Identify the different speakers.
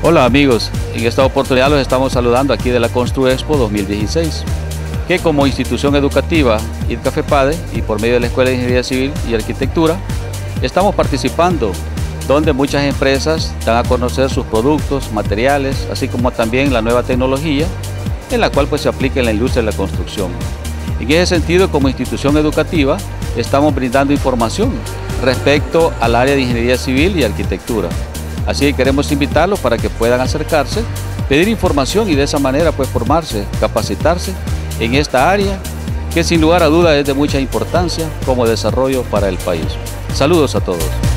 Speaker 1: Hola amigos, en esta oportunidad los estamos saludando aquí de la ConstruExpo 2016, que como institución educativa IDCA-FEPADE y por medio de la Escuela de Ingeniería Civil y Arquitectura estamos participando, donde muchas empresas dan a conocer sus productos, materiales, así como también la nueva tecnología en la cual se aplica en la industria de la construcción. En ese sentido, como institución educativa, estamos brindando información respecto al área de Ingeniería Civil y Arquitectura. Así que queremos invitarlos para que puedan acercarse, pedir información y de esa manera formarse, capacitarse en esta área que sin lugar a dudas es de mucha importancia como desarrollo para el país. Saludos a todos.